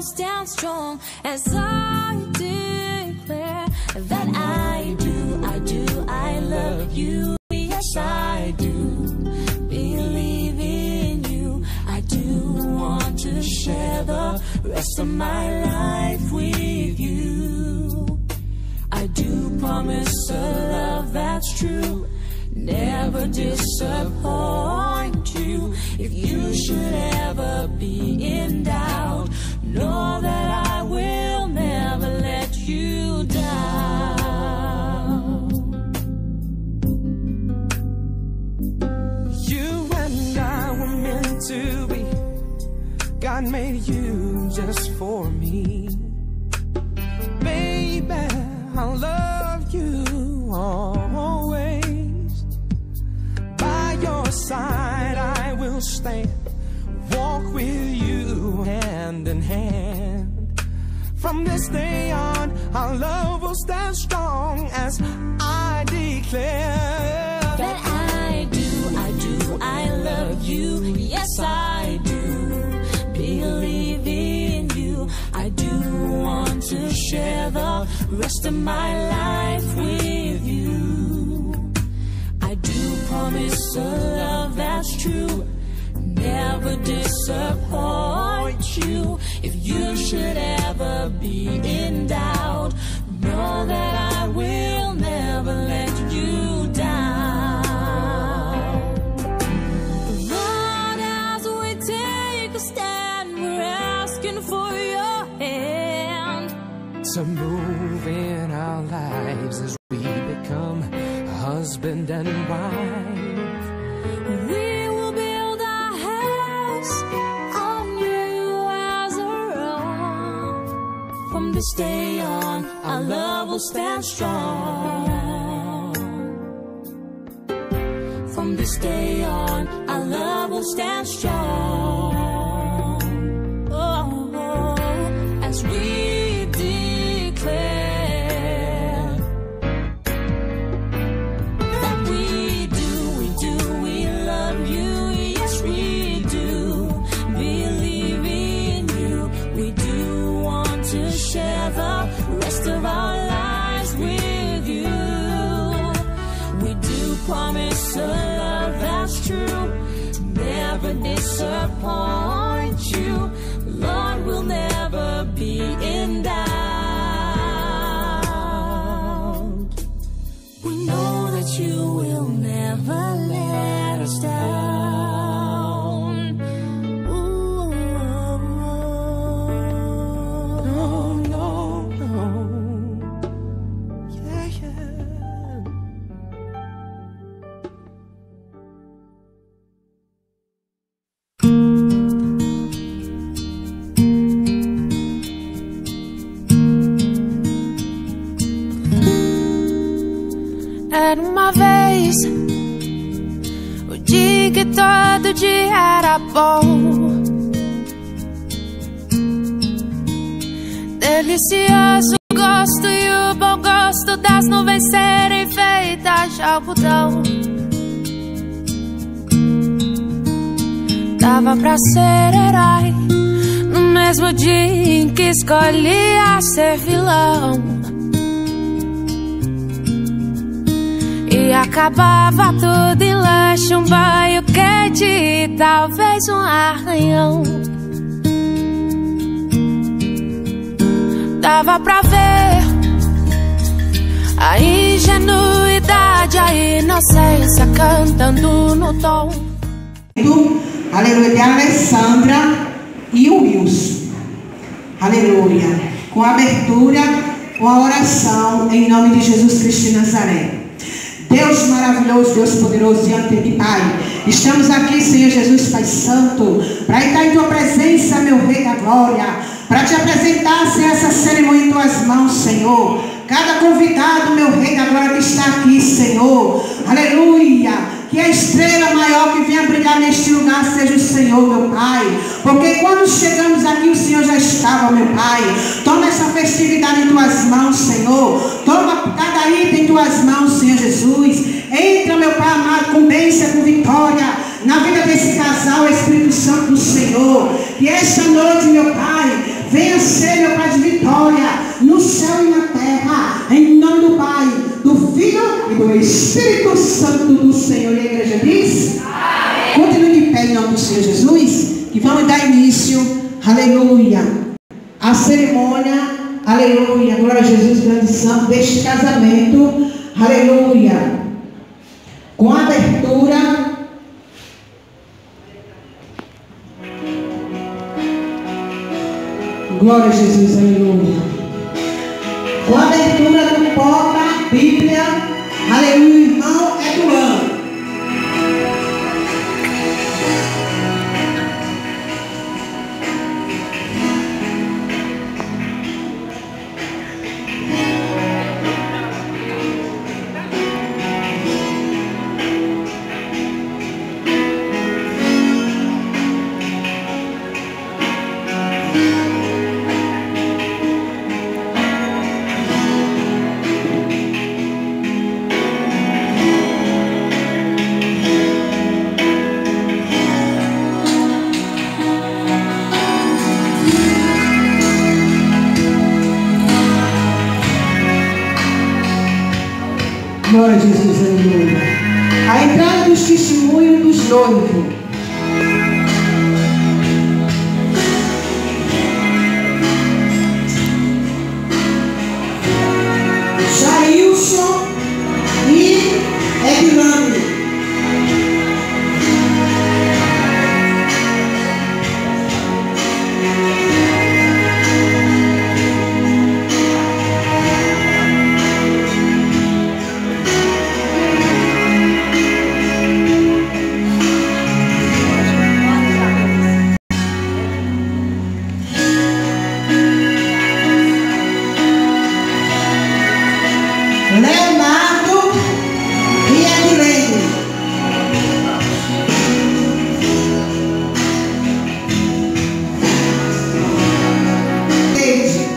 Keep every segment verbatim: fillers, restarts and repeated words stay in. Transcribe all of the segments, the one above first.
stand strong as I declare that I do, I do, I love you. Yes, I do believe in you. I do want to share the rest of my life with you. I do promise a love that's true, never disappoint you. If you should ever be in doubt, know that I will never let you down. You and I were meant to be. God made you just for me. Baby, I'll love you always. By your side I will stand, walk with you hand in hand. From this day on, our love will stand strong as I declare that I do, I do, I love you. Yes, I do believe in you. I do want to share the rest of my life with you. I do promise a love that's true, never disappoint you. If you should ever be in doubt, know that I will never let you down. Lord, as we take a stand, we're asking for your hand to move in our lives as we become husband and wife. We will build our house on you as a rock. From this day on, our love will stand strong. From this day on, our love will stand strong. Oh, oh, as we declare that we do, we do, we love you. Yes, we do believe in you. We do want to share the rest of our lives with you. We do promise a love that's true, never disappoint you. Lord, we'll never be in doubt. We know that you will never let us down. Ooh. No, no, no. Yeah, yeah. Era uma vez o dia que todo dia era bom, delicioso gosto e o bom gosto das nuvens serem feitas de algodão. Dava pra ser herói no mesmo dia em que escolhia ser vilão. E acabava tudo em lanche, um banho quente e talvez um arranhão. Dava pra ver a ingenuidade, a inocência cantando no tom. Aleluia, de Alessandra e o Wilson. Aleluia. Com a abertura, com a oração em nome de Jesus Cristo de Nazaré. Deus maravilhoso, Deus poderoso, diante de Pai, estamos aqui, Senhor Jesus, Pai Santo, para estar em Tua presença, meu Rei da Glória, para Te apresentar, Senhor, essa cerimônia em Tuas mãos, Senhor. Cada convidado, meu Rei da Glória, que está aqui, Senhor, aleluia. Que a estrela maior que venha brilhar neste lugar seja o Senhor, meu Pai. Porque quando chegamos aqui, o Senhor já estava, meu Pai. Toma essa festividade em Tuas mãos, Senhor. Toma cada item em Tuas mãos, Senhor Jesus. Entra, meu Pai amado, com bênção, com vitória na vida desse casal, Espírito Santo do Senhor. Que esta noite, meu Pai, Venha ser, meu Pai, de vitória no céu e na terra, em nome do Pai, do Filho e do Espírito Santo do Senhor. E a igreja diz: amém. Continue de pé em nome do Senhor Jesus, que vamos dar início, aleluia, a cerimônia, aleluia, glória a Jesus, grande santo, deste casamento, aleluia, com a abertura. Glória a Jesus, aleluia. Com a abertura do porta-bíblia, aleluia, irmão Eduardo. Glória a Jesus, aleluia. A entrada dos testemunhos dos noivos. Jailson e Edilane. Leonardo e Edilene. Deide.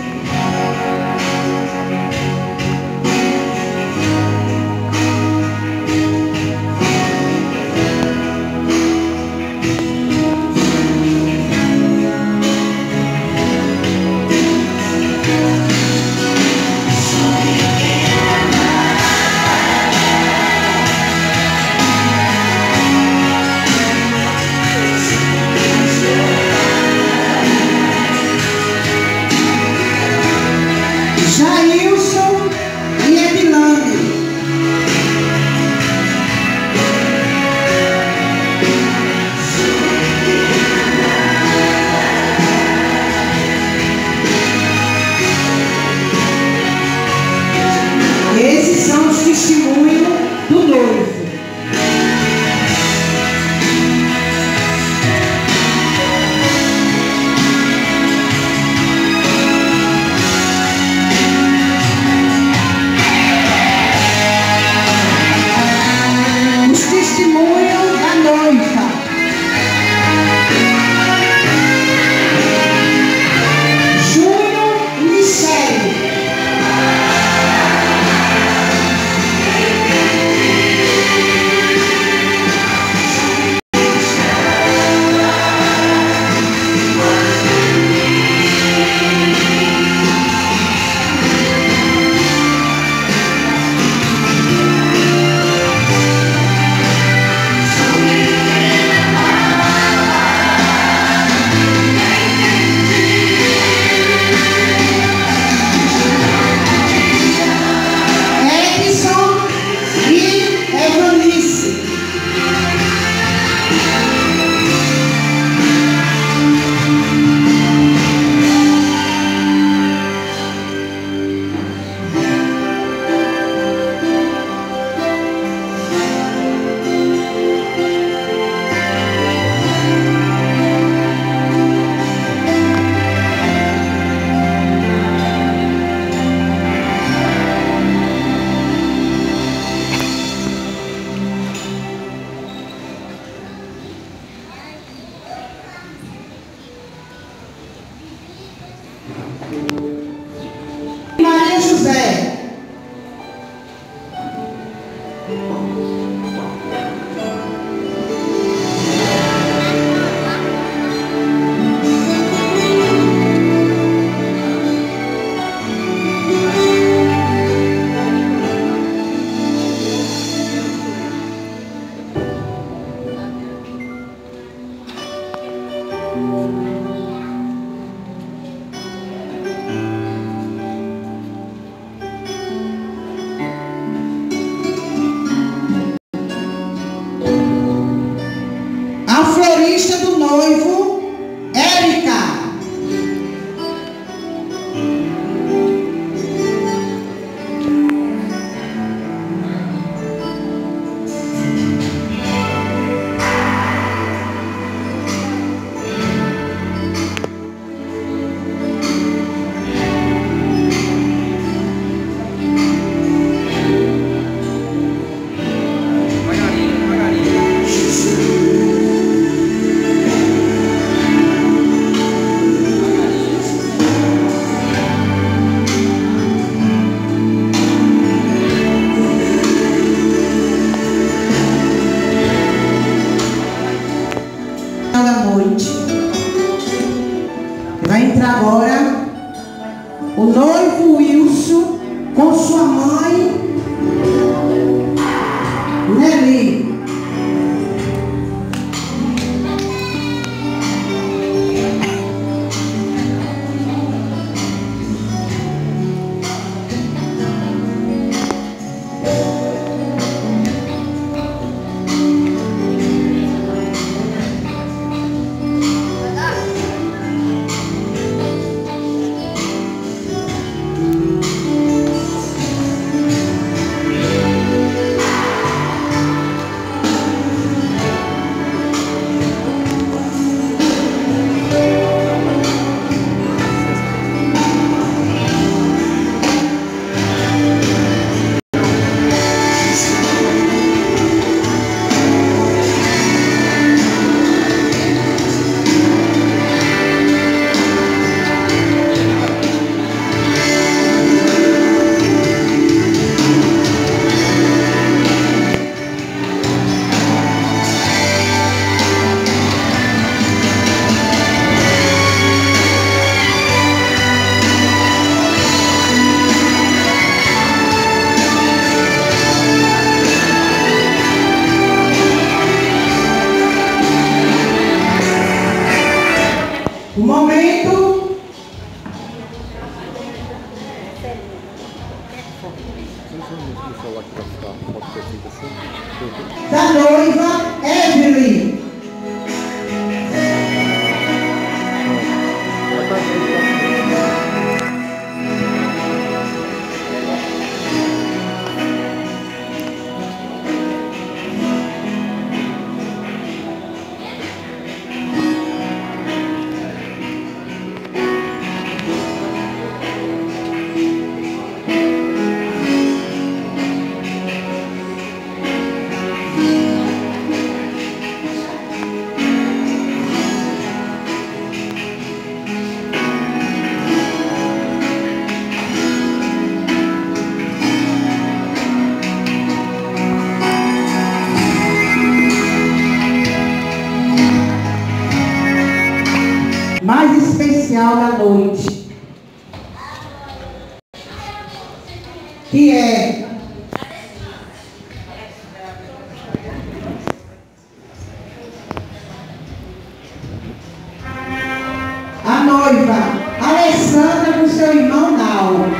Jailson e Edilane. Esses são os testemunhos do noivo. Testemunho da noiva. Júnior e Michele. Maria José. A florista do noivo, Érica. Vai entrar agora o noivo Wilson com sua mãe Nelly. O momento da noiva Evelyn. Mais especial da noite, que é a noiva Alessandra com seu irmão Nau.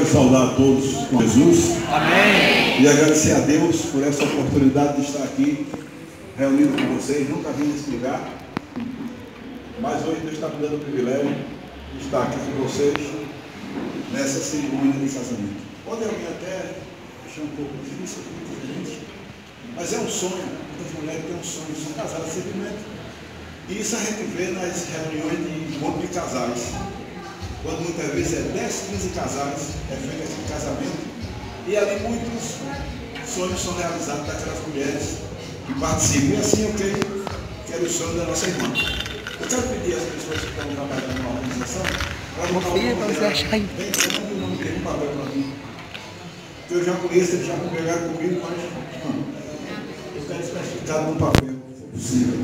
saudar a todos com Jesus. Amém. E agradecer a Deus por essa oportunidade de estar aqui reunido com vocês. Nunca vim nesse lugar, mas hoje Deus está me dando o privilégio de estar aqui com vocês nessa cerimônia de casamento. Pode alguém até achar um pouco difícil, muito diferente, mas é um sonho. Muitas mulheres têm um sonho, são casadas simplesmente. E isso a gente vê nas reuniões de encontro de casais. Quando muitas vezes é dez, quinze casais, é feito esse casamento, e ali muitos sonhos são realizados daquelas mulheres que participam. E assim eu creio que era o sonho da nossa irmã. Eu quero pedir às pessoas que estão trabalhando na organização para botar o nome dela bem grande e o nome dele no papel para mim. Que eu já conheço, eles já congregaram comigo, mas não. Eu quero especificar no papel, se for possível.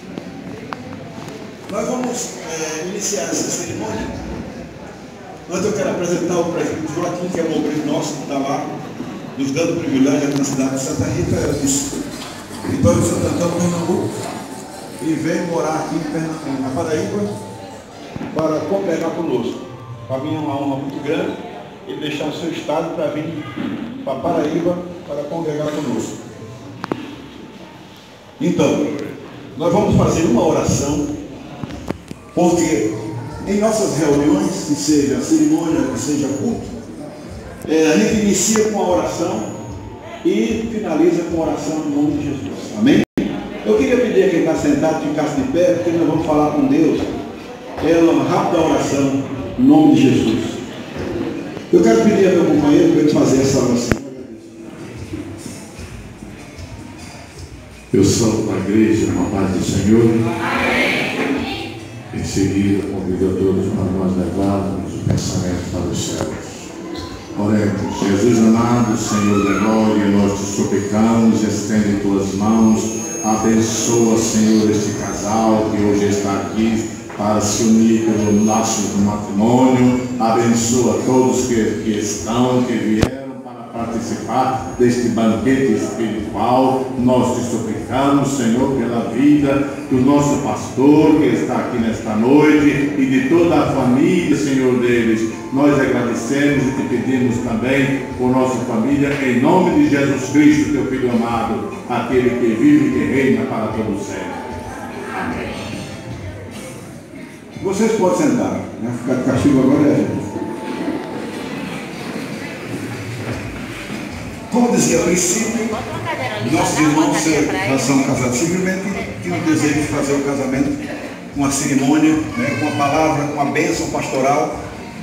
Nós vamos é, iniciar essa cerimônia. Antes eu quero apresentar o presbítero Joaquim, que é um obreiro nosso, que está lá, nos dando o privilégio aqui na cidade de Santa Rita, é isso. Vitória de Santo Antônio, Pernambuco, e veio morar aqui em Pernambuco, na Paraíba, para congregar conosco. Para mim é uma honra muito grande ele deixar o seu estado para vir para a Paraíba para congregar conosco. Então, nós vamos fazer uma oração, porque em nossas reuniões, que seja cerimônia, que seja culto, é, a gente inicia com a oração e finaliza com a oração em nome de Jesus. Amém? Eu queria pedir a quem está sentado ficasse de pé, porque nós vamos falar com Deus. É uma rápida oração em nome de Jesus. Eu quero pedir a meu companheiro para ele fazer essa oração. Eu salvo a igreja com a paz do Senhor. Em seguida, convido a todos para nós levarmos o pensamento para os céus. Oremos. Jesus amado, Senhor da glória, nós te suplicamos, estende tuas mãos, abençoa, Senhor, este casal que hoje está aqui para se unir pelo laço do matrimônio. Abençoa todos que, que estão, que vieram participar deste banquete espiritual. Nós te suplicamos, Senhor, pela vida do nosso pastor que está aqui nesta noite e de toda a família, Senhor, deles. Nós agradecemos e te pedimos também por nossa família, em nome de Jesus Cristo, teu Filho amado, aquele que vive e que reina para todo sempre. Amém. Vocês podem sentar, né? Ficar de castigo agora é gente. Como dizia a princípio, nossos irmãos já são casados, simplesmente tinham o desejo de fazer o casamento com uma cerimônia, né, com uma palavra, com uma bênção pastoral,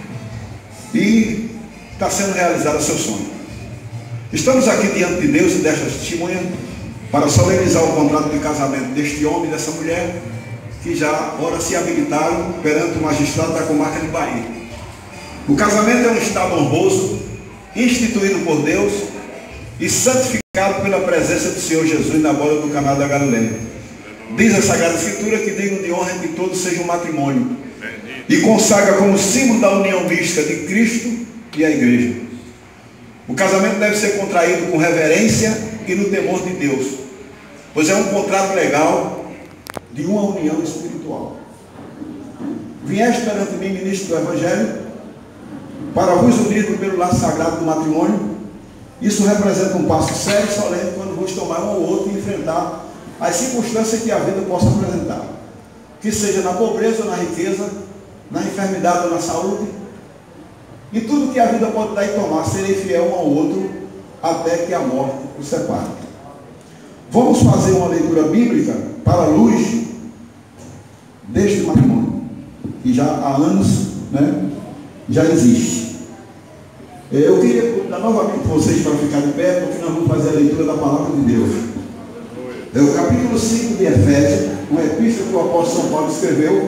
e está sendo realizado o seu sonho. Estamos aqui diante de Deus e desta testemunha para solenizar o contrato de casamento deste homem e dessa mulher que já ora se habilitaram perante o magistrado da comarca de Bahia. O casamento é um estado honroso, instituído por Deus e santificado pela presença do Senhor Jesus na borda do canal da Galileia. Diz a Sagrada Escritura que digno de honra que todos sejam um matrimônio, e consagra como símbolo da união mística de Cristo e a igreja. O casamento deve ser contraído com reverência e no temor de Deus, pois é um contrato legal de uma união espiritual. Vieste perante mim, ministro do Evangelho, para vos unir pelo laço sagrado do matrimônio. Isso representa um passo sério e solene quando vos tomar um ao outro e enfrentar as circunstâncias que a vida possa apresentar, que seja na pobreza ou na riqueza, na enfermidade ou na saúde, e tudo que a vida pode dar e tomar, serei fiel um ao outro até que a morte os separe. Vamos fazer uma leitura bíblica para a luz deste matrimônio, que já há anos, né, já existe. Eu queria convidar novamente vocês para ficar de pé, porque nós vamos fazer a leitura da palavra de Deus. É o capítulo cinco de Efésios, uma epístola que o apóstolo São Paulo escreveu,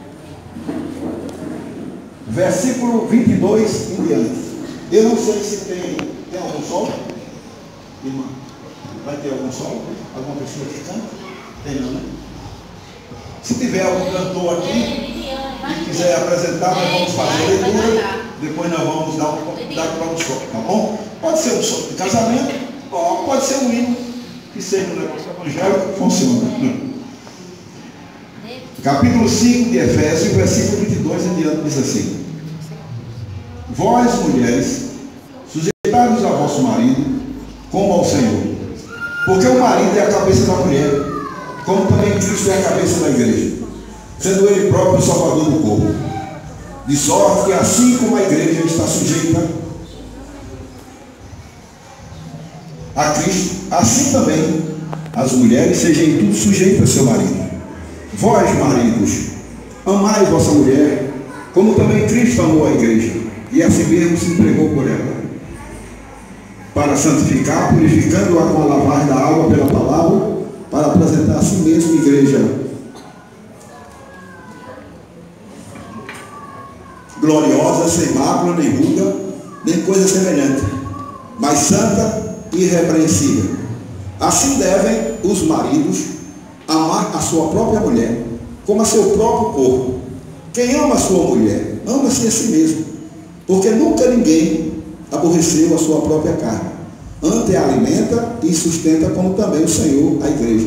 versículo vinte e dois em diante. Eu não sei se tem, tem algum sol, irmã. Vai ter algum sol? Alguma pessoa que canta? Tem não, né? Se tiver algum cantor aqui e quiser apresentar, nós vamos fazer a leitura. Depois nós vamos dar uma oportunidade para um sol, tá bom? Pode ser um sol de casamento, ou pode ser um hino que seja um negócio evangélico que funciona. Capítulo cinco de Efésios, versículo vinte e dois em diante, diz assim: Vós, mulheres, sujeitai-vos a vosso marido, como ao Senhor. Porque o marido é a cabeça da mulher, como também Cristo é a cabeça da igreja, sendo ele próprio o salvador do corpo. De sorte que assim como a igreja está sujeita a Cristo, assim também as mulheres sejam em tudo sujeitas a seu marido. Vós, maridos, amai vossa mulher, como também Cristo amou a igreja, e assim mesmo se entregou por ela, para santificar, purificando-a com a lavagem da água pela palavra, para apresentar a si mesmo igreja gloriosa, sem mácula, nem ruga, nem coisa semelhante, mas santa e irrepreensível. Assim devem os maridos amar a sua própria mulher, como a seu próprio corpo. Quem ama a sua mulher, ama-se a si mesmo, porque nunca ninguém aborreceu a sua própria carne, antes a alimenta e sustenta, como também o Senhor a igreja.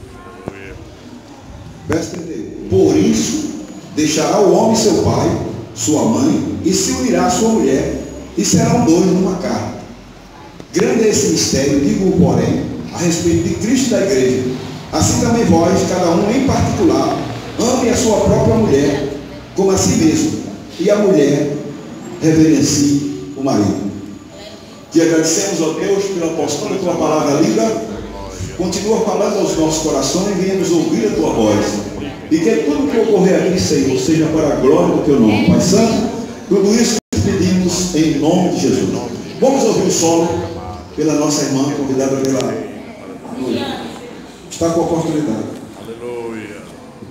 Verso trinta e um. Por isso deixará o homem seu pai, sua mãe, e se unirá à sua mulher, e serão dois numa carne. Grande é esse mistério, digo porém, a respeito de Cristo e da igreja. Assim também vós, cada um em particular, ame a sua própria mulher, como a si mesmo, e a mulher reverencie o marido. Que agradecemos ao Deus pela postura da tua palavra lida. Continua falando aos nossos corações e venhamos ouvir a tua voz. E que tudo que ocorrer aqui, Senhor, seja para a glória do teu nome. Pai Santo, tudo isso que pedimos em nome de Jesus. Vamos ouvir o solo pela nossa irmã, convidada pela noiva. Está com a oportunidade. Aleluia.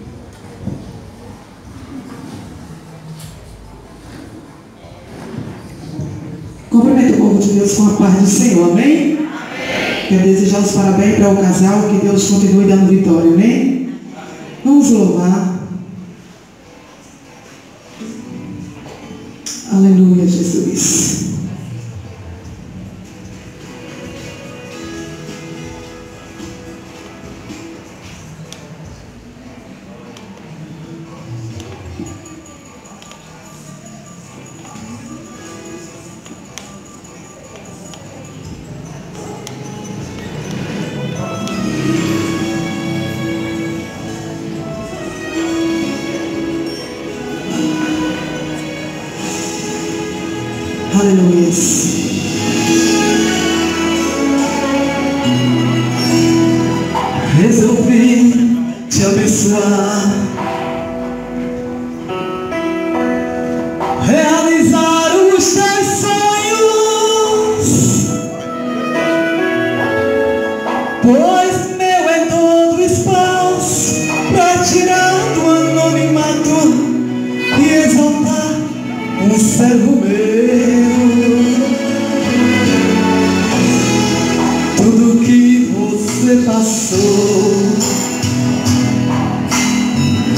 Cumprimento o povo de Deus com a paz do Senhor, amém? Amém. Quero desejar os parabéns para o casal, que Deus continue dando vitória, amém? Vamos louvar. Aleluia, Jesus. Aleluia. Resolvi te abençoar, realizar os teus sonhos, pois meu é todo espaço para tirar do anonimato e exaltar um servo meu. Tudo que você passou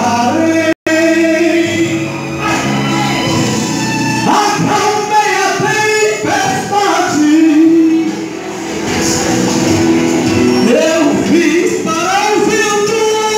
cantarei. Acalmei a tempestade, eu fiz para o vento,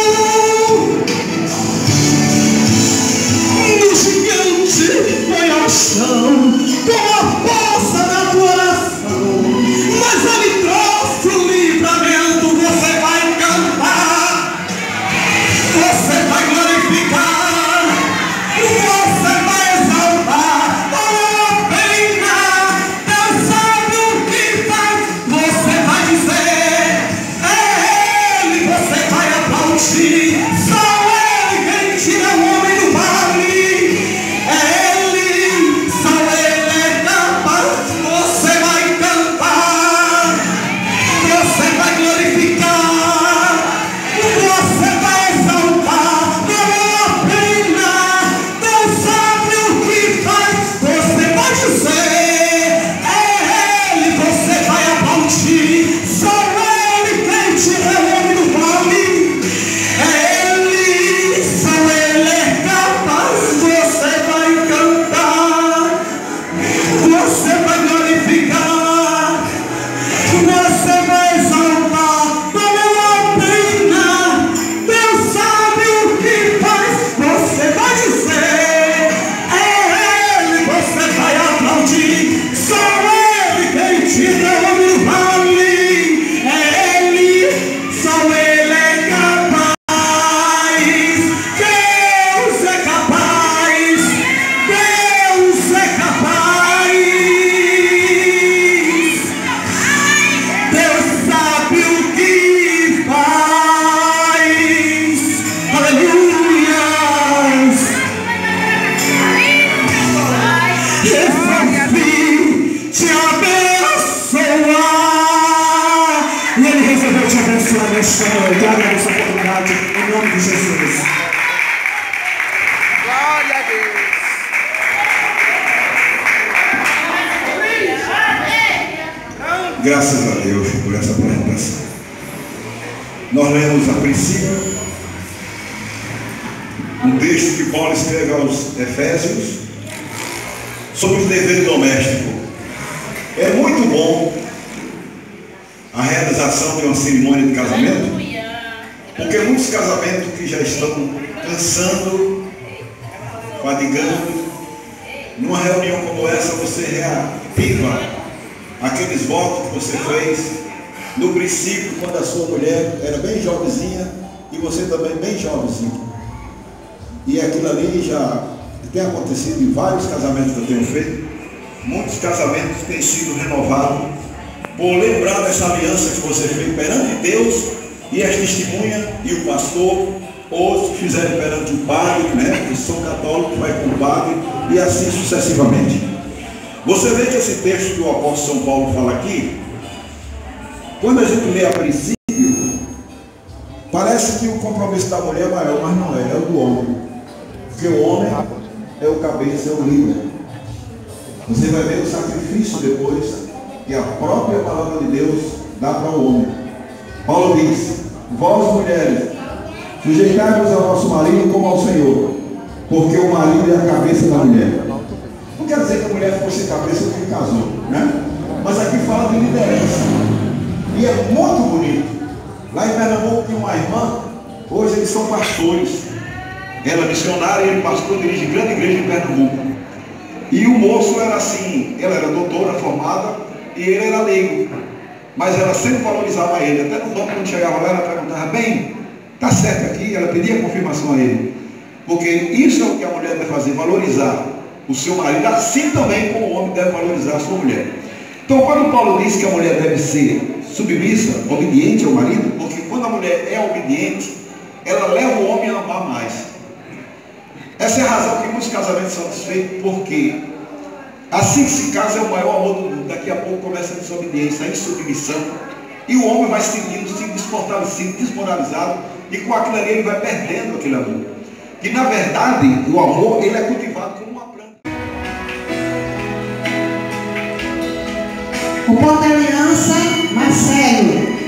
no gigante foi ao chão, com a força da tua oração, mas ele trouxe o livramento. Você vai cantar, você vai glorificar, você vai exaltar. Valeu a pena, Deus sabe o que faz. Você vai dizer, é Ele, você vai aplaudir. Só Ele quem tira o homem do vale. É Ele, só Ele é capaz. Você vai cantar, você vai glorificar, você vai exaltar. Valeu a pena, Deus sabe o que faz. Você vai dizer, é Ele, você vai aplaudir. Só Ele quem tira o homem do vale. É Ele, só Ele é capaz. Você vai cantar, você vai glorificar, você vai exaltar. Valeu a pena, Deus sabe o que faz. Você vai dizer, é Ele, você vai aplaudir. Só Ele quem tira o homem do vale. É Ele, só Ele é capaz. Deus é capaz, Deus é capaz. Deus sabe o que faz. Aleluias. Resolvi te abençoar. E Ele resolveu te abençoar nesta noite. Agradeço a oportunidade em nome de Jesus. Glória a Deus. Graças a Deus por essa apresentação. Nós lemos a princípio um texto que Paulo escreve aos Efésios sobre o dever doméstico. É muito bom a realização de uma cerimônia de casamento, porque muitos casamentos que já estão cansando, fadigando, numa reunião como essa você reativa aqueles votos que você fez no princípio, quando a sua mulher era bem jovenzinha e você também bem jovenzinho. E aquilo ali já tem acontecido em vários casamentos que eu tenho feito. Muitos casamentos têm sido renovados por lembrar dessa aliança que você fez perante Deus e as testemunhas e o pastor, ou se fizerem perante o padre, né? Que são católicos, vai com o padre, e assim sucessivamente. Você vê que esse texto que o apóstolo São Paulo fala aqui, quando a gente lê a princípio, parece que o compromisso da mulher é maior, mas não é, é o do homem. Porque o homem é o cabeça, é o líder. Você vai ver o sacrifício depois que a própria palavra de Deus dá para o homem. Paulo diz: vós mulheres, sujeitai-vos ao nosso marido como ao Senhor, porque o marido é a cabeça da mulher. Não quer dizer que a mulher fosse cabeça porque casou, né? Mas aqui fala de liderança. E é muito bonito. Lá em Pernambuco tem uma irmã, hoje eles são pastores. Ela é missionária e ele pastor, dirige grande igreja em Pernambuco. E o moço era assim, ela era doutora formada e ele era leigo. Mas ela sempre valorizava ele. Até no banco, quando chegava lá, ela perguntava: bem, tá certo aqui? Ela pedia confirmação a ele. Porque isso é o que a mulher deve fazer, valorizar o seu marido, assim também como o homem deve valorizar a sua mulher. Então, quando Paulo diz que a mulher deve ser submissa, obediente ao marido, porque quando a mulher é obediente, ela leva o homem a amar mais. Essa é a razão que muitos casamentos são desfeitos, porque assim que se casa é o maior amor do mundo. Daqui a pouco começa a desobediência, a insubmissão, e o homem vai se sentindo se desfortalecido, desmoralizado, e com aquilo ali ele vai perdendo aquele amor. Que na verdade o amor ele é cultivado como uma planta. O porta-aliança, Marcelo.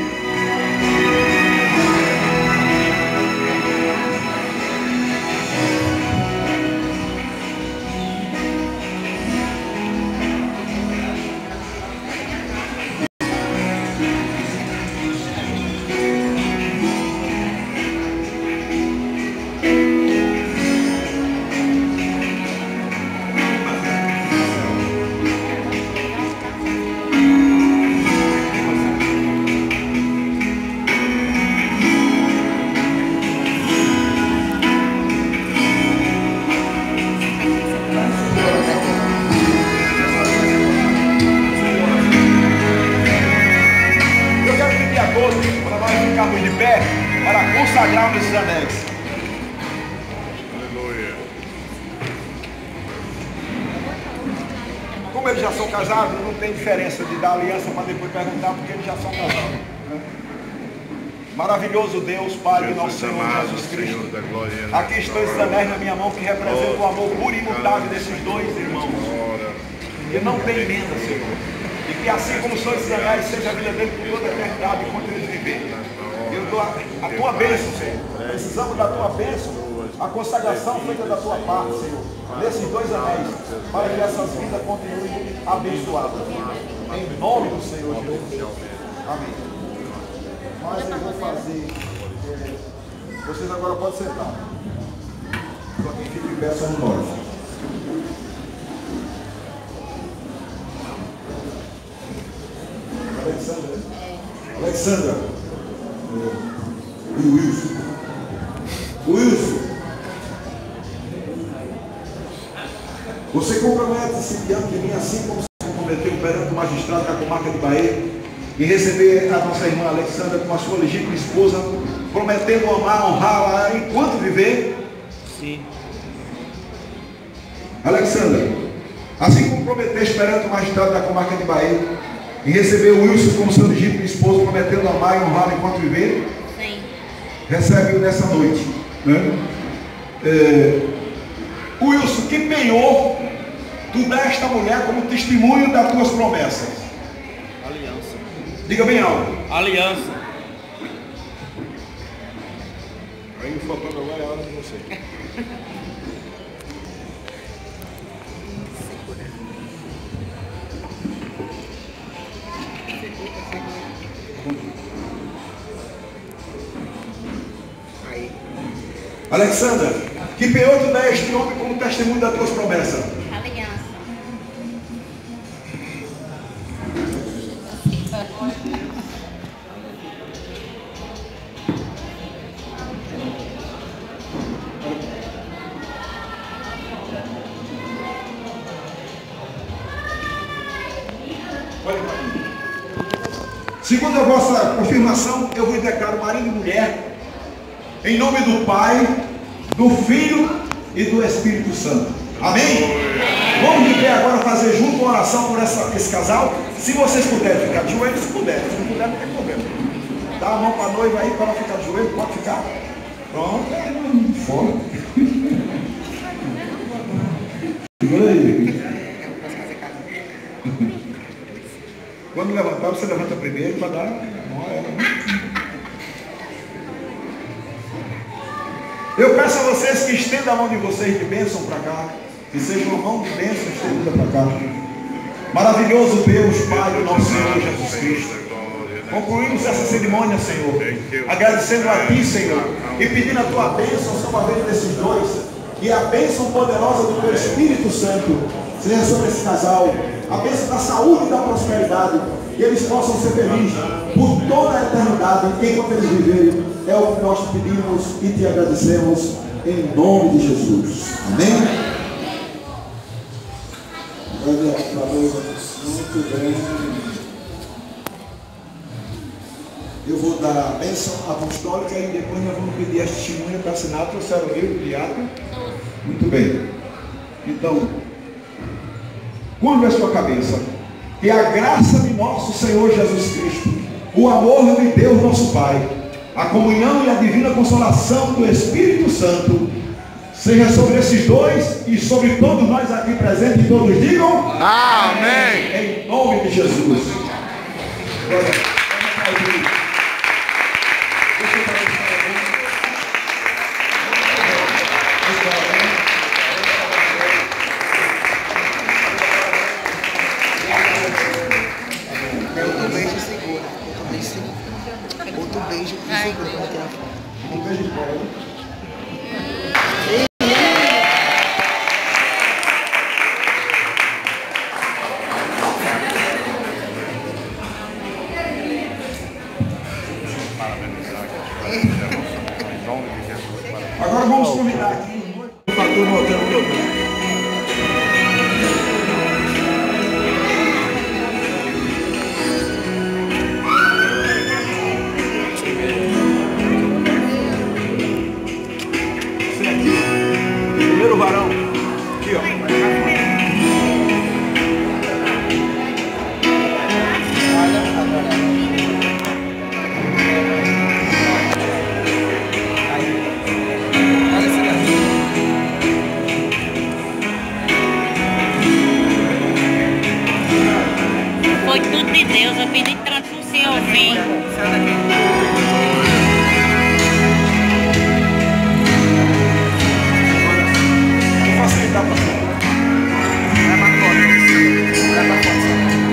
eles já são casados, não tem diferença de dar aliança para depois perguntar, porque eles já são casados. Né? Maravilhoso Deus, Pai de nosso Senhor Jesus Cristo. Aqui estão esses anéis na minha mão que representam o amor puro e imutável desses dois irmãos. Que não tem emenda, Senhor. E que assim como são esses anéis, seja a vida dele por toda a eternidade enquanto eles viverem. Eu dou a, a tua bênção, Senhor. Precisamos da tua bênção, a consagração feita da tua parte, Senhor. Nesses dois anéis, para que essas vidas continuem abençoadas. Em nome do Senhor Jesus. Amém. Mas eu vou fazer. É, vocês agora podem sentar. Só quem fica em pé somos nós. Alexandra. Alexandra. E o Wilson. Wilson. Você compromete-se diante de mim assim como se comprometeu perante o magistrado da comarca de Bahia e receber a nossa irmã Alexandra como a sua legítima esposa, prometendo amar, honrá-la enquanto viver? Sim. Alexandra, assim como prometeste perante o magistrado da comarca de Bahia e receber o Wilson como seu legítimo esposo, prometendo amar e honrá-la enquanto viver? Sim. Recebe-o nessa noite. Né? É, Wilson, que penhor tu deste esta mulher como testemunho das tuas promessas? Aliança. Diga bem alto. Aliança. Aí o faltando agora é a hora de você. Alexandra, que penhor tu dá este homem como testemunho das tuas promessas? Aliança. Segundo a vossa confirmação, eu vos declaro marido e mulher, em nome do Pai, do Filho e do Espírito Santo. Amém? Vamos de pé agora fazer junto uma oração por essa, esse casal. Se vocês puderem ficar de joelho, se puderem. Se não puderem, não tem problema. Dá a mão para a noiva aí para ela ficar de joelho. Pode ficar. Pronto. Fora. Segura aí. Quando levantar, você levanta primeiro para dar a mão a ela. Eu peço a vocês que estendam a mão de vocês de bênção para cá. Que seja uma mão de bênção estendida para cá. Maravilhoso Deus, Pai do nosso Senhor Jesus Cristo. Concluímos essa cerimônia, Senhor, agradecendo a Ti, Senhor, e pedindo a Tua bênção sobre a vida desses dois. E a bênção poderosa do Teu Espírito Santo seja sobre esse casal. A bênção da saúde e da prosperidade. E eles possam ser felizes por toda a eternidade, enquanto eles viverem. É o que nós te pedimos e te agradecemos em nome de Jesus. Amém? Muito bem. Eu vou dar a bênção apostólica e depois nós vamos pedir a testemunha para assinar. Trouxeram o livro de ato. Muito bem. Então, curva a sua cabeça. Que a graça de nosso Senhor Jesus Cristo, o amor de Deus nosso Pai, a comunhão e a divina consolação do Espírito Santo seja sobre esses dois e sobre todos nós aqui presentes, e todos digam amém, em nome de Jesus. Agora, outro beijo segura, outro beijo segura, outro beijo segura, um beijo de bola. Agora vamos convidar aqui o fator no hotel do meu. Varão, aqui ó. pedir transfusão, vem. Vou facilitar para você. Leva a foto. Leva a foto.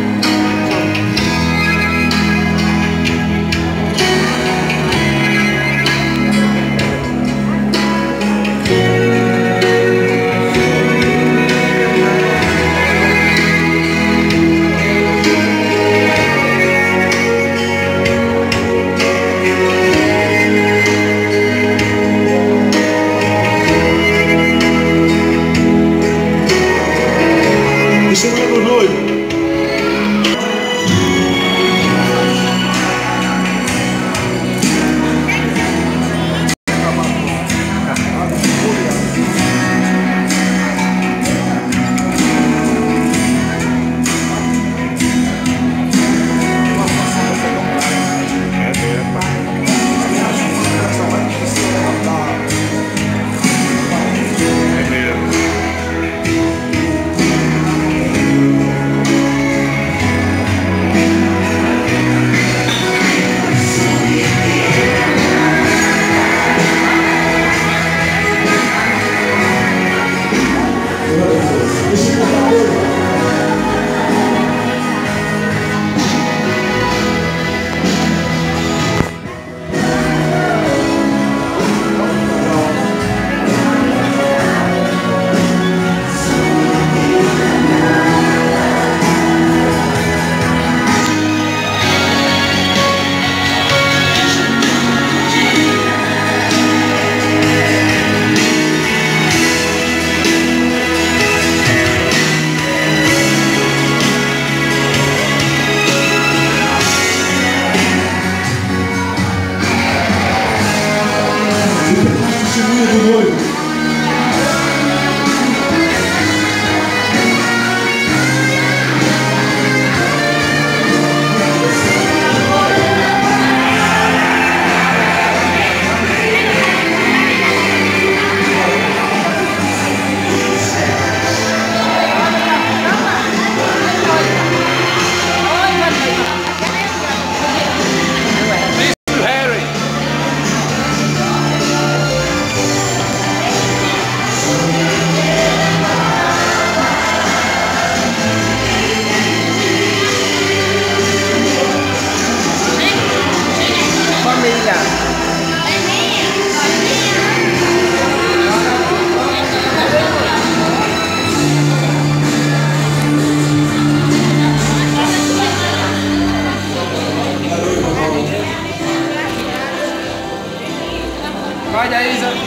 Vai daí, Isa.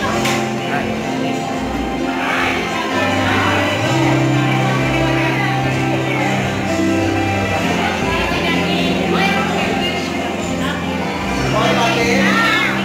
Vai bater.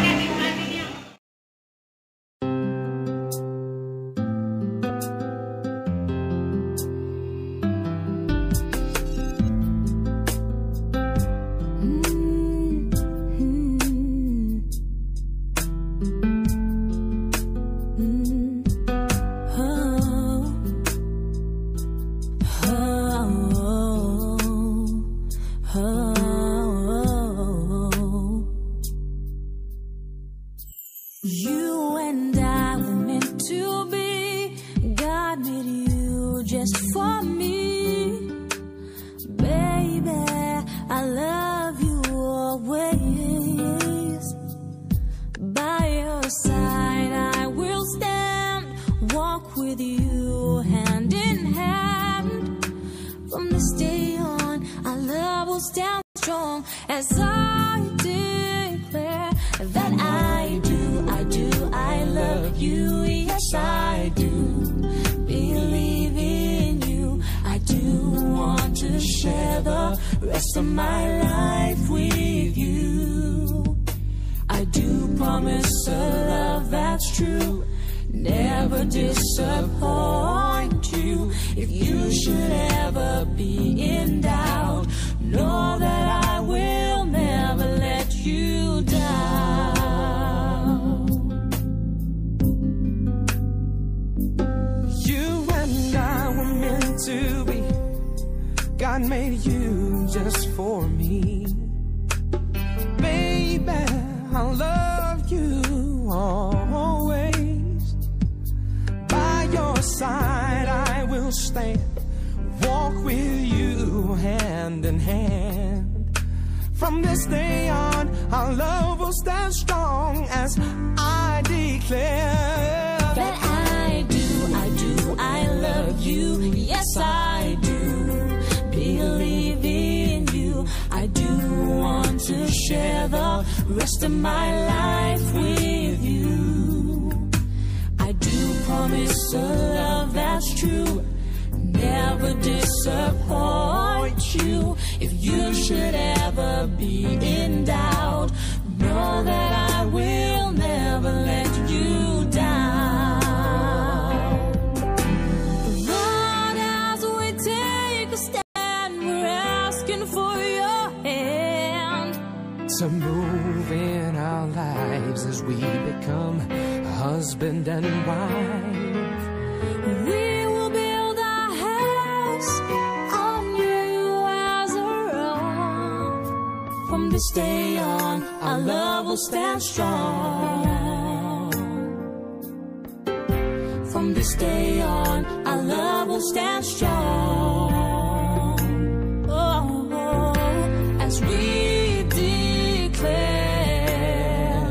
You and I were meant to be. God made you just for me. Baby, I love you always. By your side I will stand, walk with you hand in hand. From this day on, our love will stand strong as I declare that I do, I do, I love you, yes I do. Believe in you, I do want to share the rest of my life with you. I do promise a love that's true, never disappoint you. If you should ever be in doubt, know that I will never let you down. You and I were meant to be. God God made you just for me. Baby, I'll love you always. By your side I will stand, walk with you hand in hand. From this day on, our love will stand strong as I declare that I do, I do, I love you. Yes, I do believe in you. I do want to share the rest of my life with you. I do promise a love that's true, never disappoint you. If you should ever be in doubt, know that I will never let you down. Lord, as we take a stand, we're asking for your hand to move in our lives as we become husband and wife. We will build our house on you as our own. From this day on, our love will stand strong. From this day on, our love will stand strong. Oh, oh, as we declare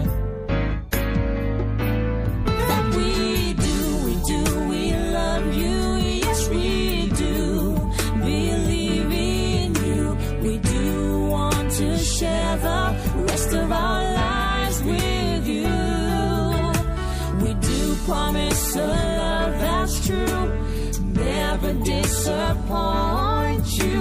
that we do, we do, we love you. Yes, we do believe in you. We do want to share the rest of our lives with you. We do promise a love that's true, never disappoint you.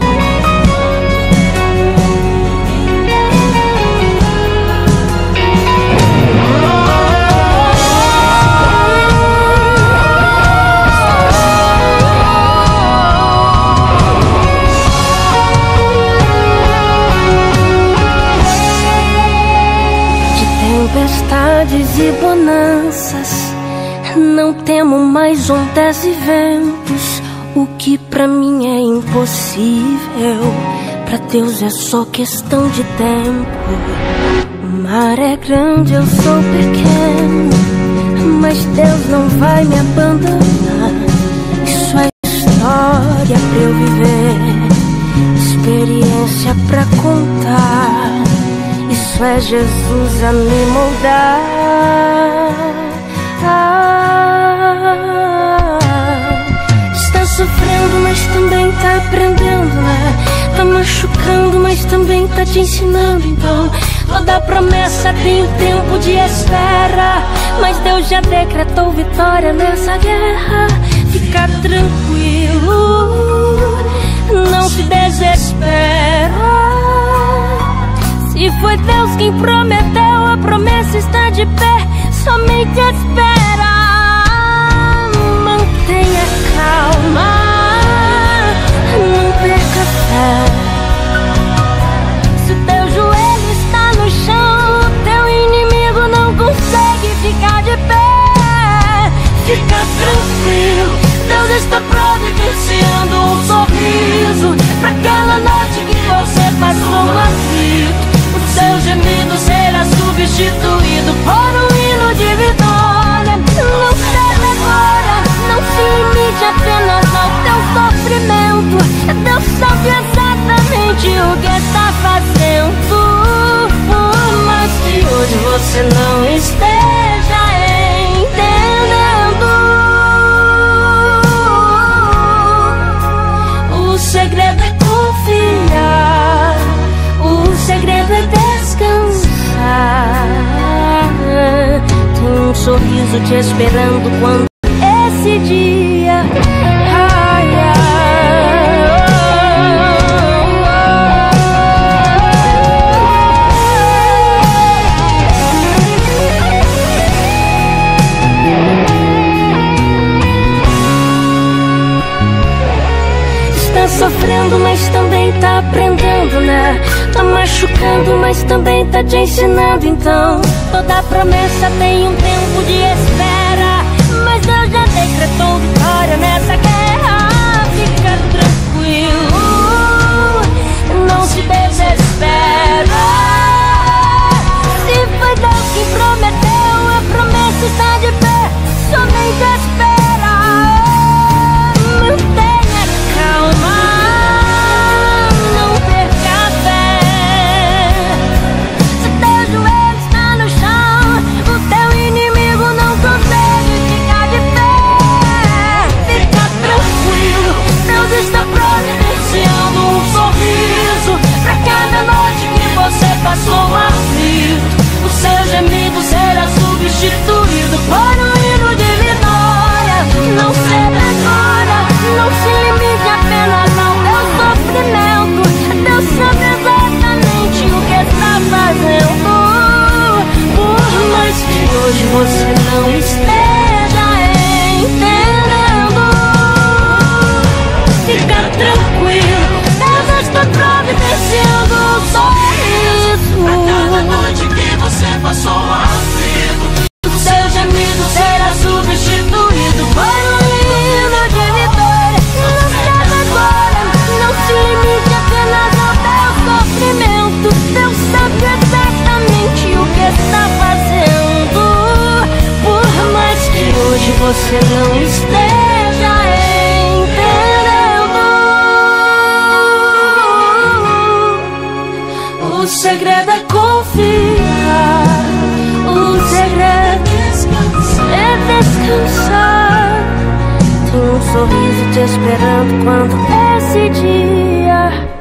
Tempestades e bonanças, não temo mais ondas e ventos. O que pra mim é impossível, pra Deus é só questão de tempo. O mar é grande, eu sou pequeno, mas Deus não vai me abandonar. Isso é história pra eu viver, experiência pra contar. Isso é Jesus a me moldar. Ah, está sofrendo, mas também tá aprendendo, né? Tá machucando, mas também tá te ensinando. Então, toda promessa tem um tempo de espera, mas Deus já decretou vitória nessa guerra. Fica tranquilo, não se desespera. Se foi Deus quem prometeu, a promessa está de pé. Somente espera, mantenha calma, não perca fé. Se o teu joelho está no chão, teu inimigo não consegue ficar de pé. Fica tranquilo, Deus está providenciando um sorriso pra aquela noite que você passou aflito. O seu gemido será substituído por um hino de vitória. Não cede agora, não se limite apenas ao teu sofrimento. Deus sabe exatamente o que está fazendo, por mais que hoje você não esteja entendendo. O segredo é confiar, o segredo é descansar. Tem um sorriso te esperando quando esse dia. Ai, ai, Está sofrendo, mas também tá aprendendo, né? Tá machucando, mas também tá te ensinando. Então, toda promessa tem um tempo de espera, mas Deus já decretou vitória nessa guerra. Fica tranquilo, você não esteja entendendo. O segredo é confiar, o segredo é descansar. Tem um sorriso te esperando quando esse dia